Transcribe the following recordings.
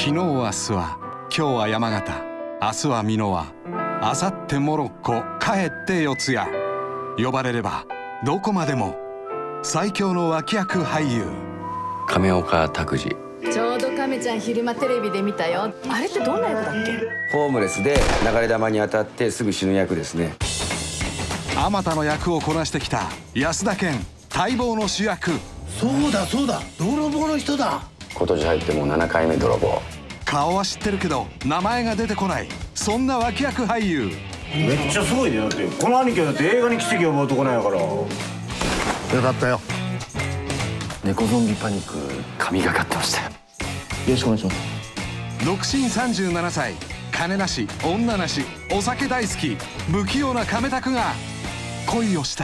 昨日明日は、今日は山形、明日は箕輪、明後日モロッコ、帰って四谷。呼ばれればどこまでも。最強の脇役俳優亀岡拓司。 ちょうど亀ちゃん昼間テレビで見たよ。あれってどんな役だっけ？ ホームレスで流れ弾に当たってすぐ死ぬ役ですね。 あまたの役をこなしてきた安田顕、待望の主役。 そうだそうだ、泥棒の人だ。 今年入ってもう7回目泥棒。 顔は知ってるけど名前が出てこない、そんな脇役俳優。 めっちゃすごいね。だってこの兄貴はだって映画に奇跡を呼ぶ男なんやから。 よかったよ。 猫ゾンビパニック神がかってましたよ。 よろしくお願いします。 独身37歳、金なし女なしお酒大好き、不器用な亀拓が恋をした。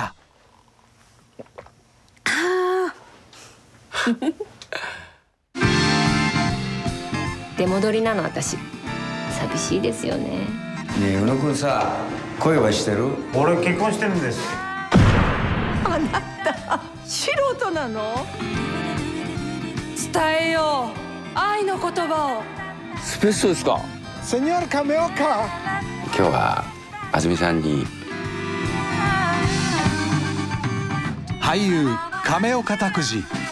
出戻りなの私。寂しいですよね。 ねえ宇野くんさ、恋はしてる？ 俺結婚してるんです。 あなた素人なの？伝えよう愛の言葉を。 スペースですか？ セニョール亀岡。 今日は安住さんに。 俳優亀岡拓司。